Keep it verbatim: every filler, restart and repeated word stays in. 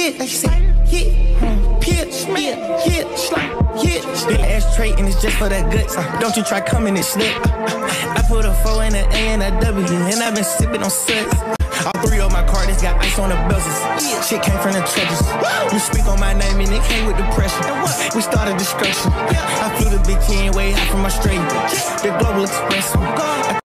yeah, they say, yeah, pitch, yeah, yeah, slide, yeah. Big ashtray and it's just for that guts. Don't you try coming and slip. I put a four and an A and a W, and I've been sipping on suds. All three of my cards got ice on the bezels. Shit came from the treasures. You speak on my name and it came with the pressure. We started destruction. I flew the big ten way out from Australia. The global express. I